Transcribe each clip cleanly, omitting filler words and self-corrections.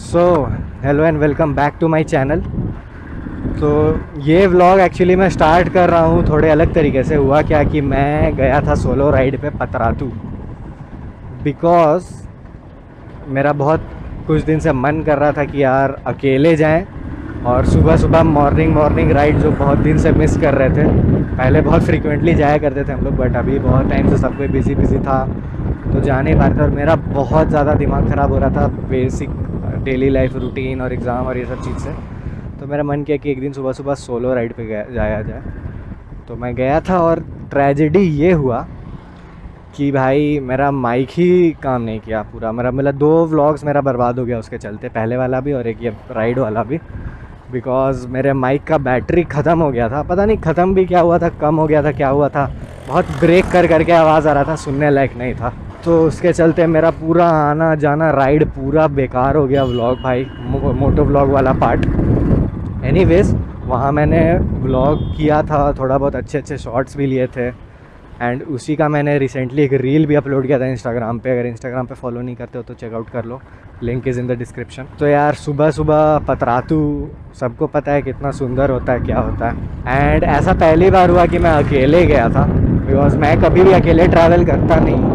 So hello and welcome back to my channel. तो ये vlog actually मैं start कर रहा हूँ थोड़े अलग तरीके से। हुआ क्या कि मैं गया था सोलो राइड पे पतरातू, बिकॉज़ मेरा बहुत कुछ दिन से मन कर रहा था कि यार अकेले जाएं और सुबह सुबह मॉर्निंग राइड जो बहुत दिन से मिस कर रहे थे। पहले बहुत फ्रीक्वेंटली जाया करते थे हम लोग, बट अभी बहुत टाइम से सब कोई बिजी था तो जा नहीं पाते। और मेरा बहुत ज़्यादा दिमाग ख़राब हो रहा था बेसिक डेली लाइफ रूटीन और एग्ज़ाम और ये सब चीज़ से। तो मेरा मन किया कि एक दिन सुबह सुबह सोलो राइड पे जाया जाए। तो मैं गया था और ट्रेजेडी ये हुआ कि भाई मेरा माइक ही काम नहीं किया पूरा। मेरा 2 व्लॉग्स मेरा बर्बाद हो गया उसके चलते, पहले वाला भी और एक ये राइड वाला भी। बिकॉज़ मेरे माइक का बैटरी ख़त्म हो गया था। पता नहीं ख़त्म भी क्या हुआ था, कम हो गया था, क्या हुआ था। बहुत ब्रेक करके आवाज़ आ रहा था, सुनने लायक नहीं था। तो उसके चलते मेरा पूरा आना जाना राइड पूरा बेकार हो गया। व्लॉग भाई मोटो व्लॉग वाला पार्ट। एनीवेज वहाँ मैंने व्लॉग किया था, थोड़ा बहुत अच्छे शॉट्स भी लिए थे। एंड उसी का मैंने रिसेंटली एक रील भी अपलोड किया था इंस्टाग्राम पे। अगर इंस्टाग्राम पे फॉलो नहीं करते हो तो चेकआउट कर लो, link is in the description. तो यार सुबह सुबह पतरातू सबको पता है कितना सुंदर होता है, क्या होता है। एंड ऐसा पहली बार हुआ कि मैं अकेले गया था, बिकॉज मैं कभी भी अकेले ट्रैवल करता नहीं।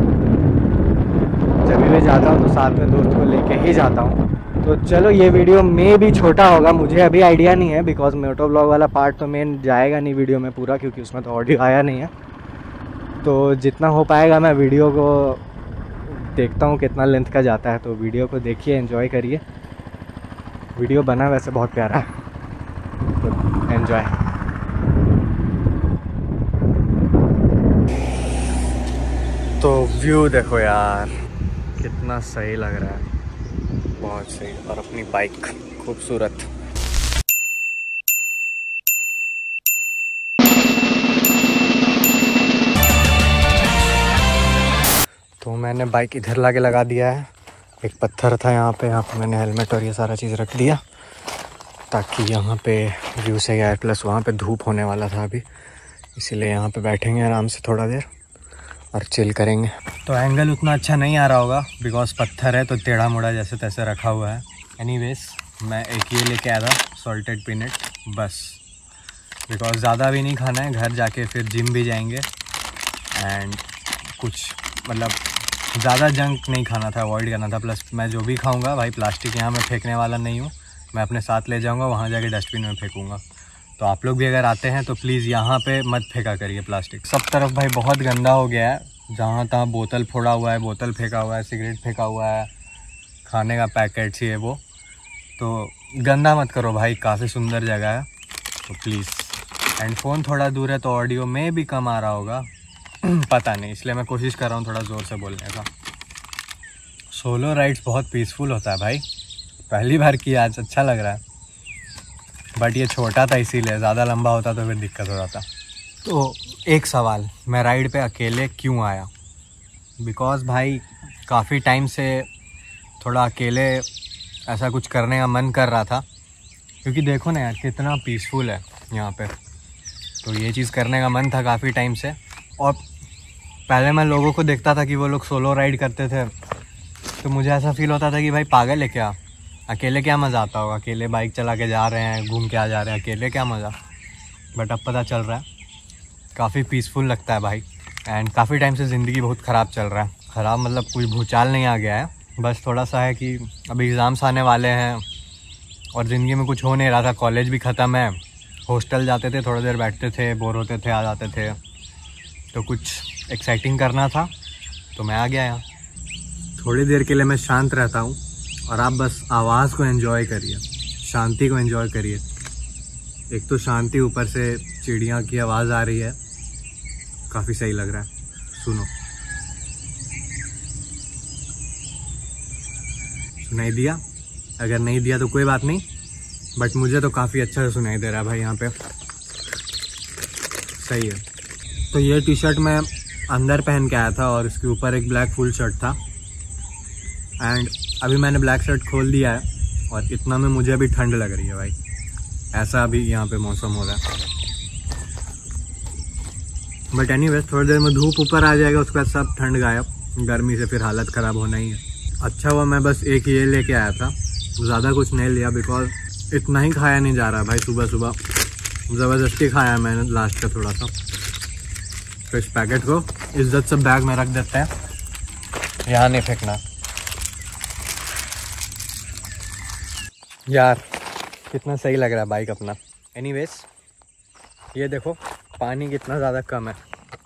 जब भी जाता हूँ तो साथ में दोस्त को लेके ही जाता हूँ। तो चलो ये वीडियो में भी छोटा होगा, मुझे अभी आइडिया नहीं है, बिकॉज मोटो व्लॉग वाला पार्ट तो मेन जाएगा नहीं वीडियो में पूरा, क्योंकि उसमें तो ऑडियो आया नहीं है। तो जितना हो पाएगा मैं वीडियो को देखता हूँ कितना लेंथ का जाता है। तो वीडियो को देखिए, एंजॉय करिए। वीडियो बना वैसे बहुत प्यारा है, तो एंजॉय। तो व्यू देखो यार कितना सही लग रहा है, बहुत सही। और अपनी बाइक खूबसूरत। तो मैंने बाइक इधर लाके लगा दिया है। एक पत्थर था यहाँ पे मैंने हेलमेट और ये सारा चीज़ रख दिया ताकि यहाँ पे व्यू सही आए। प्लस वहाँ पे धूप होने वाला था अभी, इसीलिए यहाँ पे बैठेंगे आराम से थोड़ा देर और चिल करेंगे। तो एंगल उतना अच्छा नहीं आ रहा होगा बिकॉज पत्थर है तो टेढ़ा मोड़ा जैसे तैसे रखा हुआ है। एनीवेज मैं एक ये लेके आया था सॉल्टेड पीनट, बस। बिकॉज ज़्यादा भी नहीं खाना है, घर जाके फिर जिम भी जाएंगे। एंड कुछ मतलब ज़्यादा जंक नहीं खाना था, अवॉइड करना था। प्लस मैं जो भी खाऊंगा भाई, प्लास्टिक यहाँ मैं फेंकने वाला नहीं हूँ, मैं अपने साथ ले जाऊँगा, वहाँ जाके डस्टबिन में फेंकूँगा। तो आप लोग भी अगर आते हैं तो प्लीज़ यहाँ पे मत फेंका करिए प्लास्टिक। सब तरफ भाई बहुत गंदा हो गया है, जहाँ तहाँ बोतल फोड़ा हुआ है, बोतल फेंका हुआ है, सिगरेट फेंका हुआ है, खाने का पैकेट ही है वो। तो गंदा मत करो भाई, काफ़ी सुंदर जगह है तो प्लीज़। एंड फ़ोन थोड़ा दूर है तो ऑडियो में भी कम आ रहा होगा पता नहीं, इसलिए मैं कोशिश कर रहा हूँ थोड़ा ज़ोर से बोलने का। सोलो राइड्स बहुत पीसफुल होता है भाई, पहली बार किया आज, अच्छा लग रहा है। बट ये छोटा था इसीलिए, ज़्यादा लंबा होता तो फिर दिक्कत हो जाता। तो एक सवाल, मैं राइड पे अकेले क्यों आया? बिकॉज़ भाई काफ़ी टाइम से थोड़ा अकेले ऐसा कुछ करने का मन कर रहा था, क्योंकि देखो ना यार कितना पीसफुल है यहाँ पे। तो ये चीज़ करने का मन था काफ़ी टाइम से। और पहले मैं लोगों को देखता था कि वो लोग सोलो राइड करते थे, तो मुझे ऐसा फील होता था कि भाई पागल है क्या, अकेले क्या मज़ा आता होगा, अकेले बाइक चला के जा रहे हैं, घूम के आ जा रहे हैं, अकेले क्या मज़ा। बट अब पता चल रहा है काफ़ी पीसफुल लगता है भाई। एंड काफ़ी टाइम से ज़िंदगी बहुत ख़राब चल रहा है। ख़राब मतलब कोई भूचाल नहीं आ गया है, बस थोड़ा सा है कि अभी एग्ज़ाम्स आने वाले हैं और ज़िंदगी में कुछ हो नहीं रहा था। कॉलेज भी ख़त्म है, हॉस्टल जाते थे, थोड़ी देर बैठते थे, बोर होते थे, आ जाते थे। तो कुछ एक्साइटिंग करना था तो मैं आ गया यहाँ। थोड़ी देर के लिए मैं शांत रहता हूँ और आप बस आवाज़ को एंजॉय करिए, शांति को एंजॉय करिए। एक तो शांति, ऊपर से चिड़िया की आवाज़ आ रही है, काफ़ी सही लग रहा है। सुनो, सुनाई दिया? अगर नहीं दिया तो कोई बात नहीं, बट मुझे तो काफ़ी अच्छा से सुनाई दे रहा है भाई यहाँ पे, सही है। तो ये टी शर्ट मैं अंदर पहन के आया था और इसके ऊपर एक ब्लैक फुल शर्ट था। एंड अभी मैंने ब्लैक शर्ट खोल दिया है और इतना में मुझे अभी ठंड लग रही है भाई, ऐसा अभी यहाँ पे मौसम हो रहा है। बट एनीवेज थोड़ी देर में धूप ऊपर आ जाएगा, उसके बाद सब ठंड गायब, गर्मी से फिर हालत ख़राब होना ही है। अच्छा हुआ मैं बस एक ये लेके आया था ज़्यादा कुछ नहीं लिया बिकॉज इतना ही खाया नहीं जा रहा भाई। सुबह सुबह ज़बरदस्ती खाया मैंने लास्ट का थोड़ा सा। तो इस पैकेट को इज्जत से बैग में रख देते हैं, यहाँ नहीं फेंकना। यार कितना सही लग रहा है बाइक अपना। एनीवेज ये देखो पानी कितना ज़्यादा कम है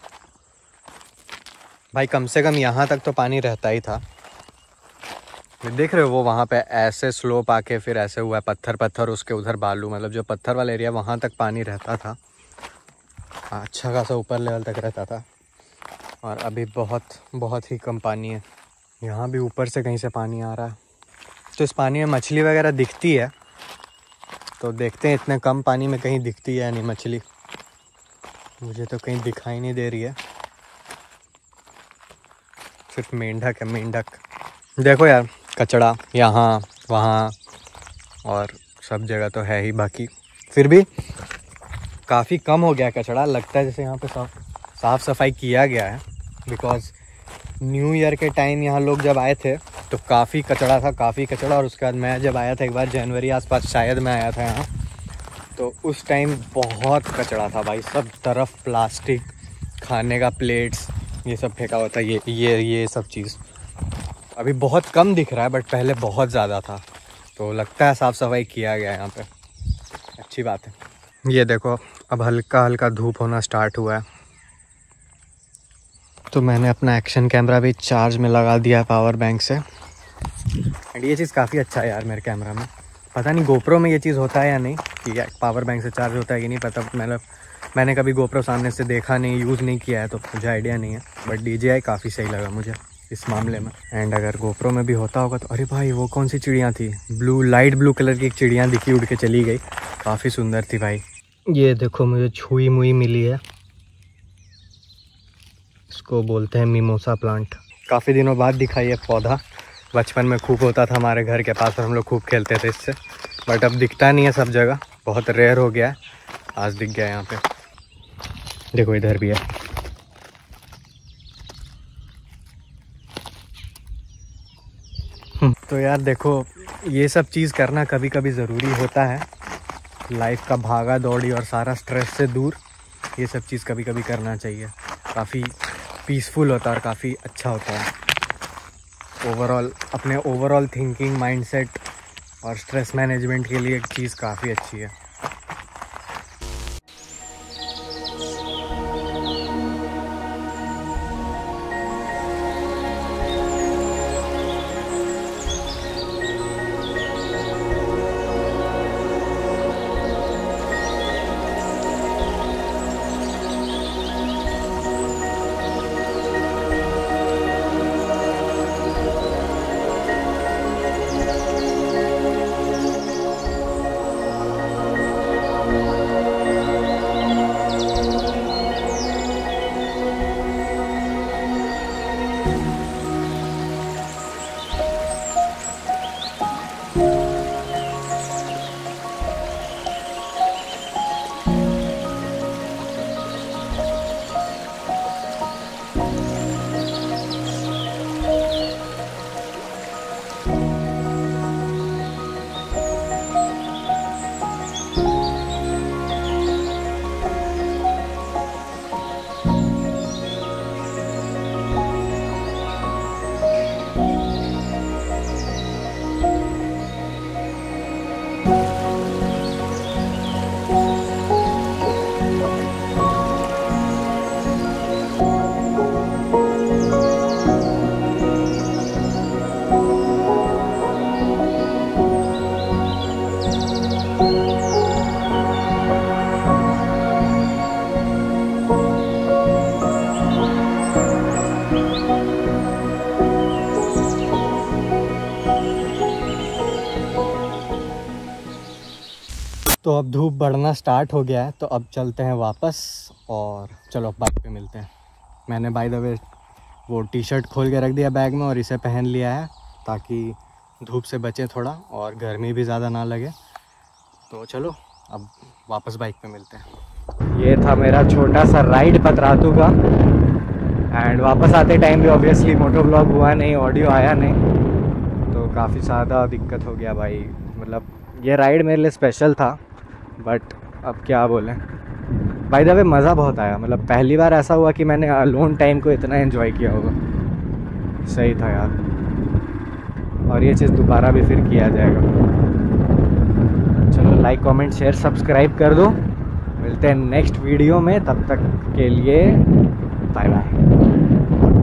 भाई। कम से कम यहाँ तक तो पानी रहता ही था। देख रहे हो वो वहाँ पे ऐसे स्लोप आके फिर ऐसे हुआ है, पत्थर पत्थर, उसके उधर बालू, मतलब जो पत्थर वाला एरिया वहाँ तक पानी रहता था। अच्छा खासा ऊपर लेवल तक रहता था और अभी बहुत ही कम पानी है। यहाँ भी ऊपर से कहीं से पानी आ रहा है। तो इस पानी में मछली वगैरह दिखती है, तो देखते हैं इतने कम पानी में कहीं दिखती है या नहीं मछली। मुझे तो कहीं दिखाई नहीं दे रही है, सिर्फ मेंढक है मेंढक। देखो यार कचड़ा यहाँ वहाँ और सब जगह तो है ही, बाकी फिर भी काफ़ी कम हो गया कचड़ा। लगता है जैसे यहाँ पे साफ़ सफाई किया गया है बिकॉज़ न्यू ईयर के टाइम यहाँ लोग जब आए थे तो काफ़ी कचड़ा था, काफ़ी कचड़ा। और उसके बाद मैं जब आया था एक बार जनवरी आसपास शायद मैं आया था यहाँ, तो उस टाइम बहुत कचड़ा था भाई। सब तरफ प्लास्टिक, खाने का प्लेट्स, ये सब फेंका हुआ था। ये सब चीज़ अभी बहुत कम दिख रहा है बट पहले बहुत ज़्यादा था। तो लगता है साफ़ सफाई किया गया है यहाँ पे, अच्छी बात है। ये देखो अब हल्का हल्का धूप होना स्टार्ट हुआ है, तो मैंने अपना एक्शन कैमरा भी चार्ज में लगा दिया है पावर बैंक से। एंड ये चीज़ काफ़ी अच्छा है यार मेरे कैमरा में। पता नहीं गोप्रो में ये चीज़ होता है या नहीं कि पावर बैंक से चार्ज होता है कि नहीं पता। मैंने कभी गोप्रो सामने से देखा नहीं, यूज़ नहीं किया है, तो मुझे आइडिया नहीं है। बट DJI काफ़ी सही लगा मुझे इस मामले में। एंड अगर गोप्रो में भी होता होगा तो अरे भाई वो कौन सी चिड़िया थी, लाइट ब्लू कलर की एक चिड़िया दिखी, उड़ के चली गई, काफ़ी सुंदर थी भाई। ये देखो मुझे छुई मुई मिली है, इसको बोलते हैं मिमोसा प्लांट। काफ़ी दिनों बाद दिखा ये पौधा। बचपन में खूब होता था हमारे घर के पास और हम लोग खूब खेलते थे इससे, बट अब दिखता नहीं है सब जगह, बहुत रेयर हो गया है। आज दिख गया यहाँ पे, देखो इधर भी है। तो यार देखो ये सब चीज़ करना कभी कभी ज़रूरी होता है। लाइफ का भागा दौड़ी और सारा स्ट्रेस से दूर ये सब चीज़ कभी कभी करना चाहिए। काफ़ी पीसफुल होता है और काफ़ी अच्छा होता है। अपने ओवरऑल थिंकिंग, माइंडसेट और स्ट्रेस मैनेजमेंट के लिए एक चीज़ काफ़ी अच्छी है। तो अब धूप बढ़ना स्टार्ट हो गया है, तो अब चलते हैं वापस और चलो बाइक पे मिलते हैं। मैंने बाय द वे वो टी-शर्ट खोल के रख दिया बैग में और इसे पहन लिया है ताकि धूप से बचे थोड़ा और गर्मी भी ज़्यादा ना लगे। तो चलो अब वापस बाइक पे मिलते हैं। ये था मेरा छोटा सा राइड पतरातू का। एंड वापस आते टाइम भी ऑब्वियसली मोटो ब्लॉग हुआ नहीं, ऑडियो आया नहीं, तो काफ़ी ज़्यादा दिक्कत हो गया भाई। मतलब ये राइड मेरे लिए स्पेशल था, बट अब क्या बोलें। बाय द वे मज़ा बहुत आया, मतलब पहली बार ऐसा हुआ कि मैंने अलोन टाइम को इतना एंजॉय किया होगा। सही था यार, और ये चीज़ दोबारा भी फिर किया जाएगा। चलो लाइक कमेंट शेयर सब्सक्राइब कर दो। मिलते हैं नेक्स्ट वीडियो में, तब तक के लिए बाय बाय।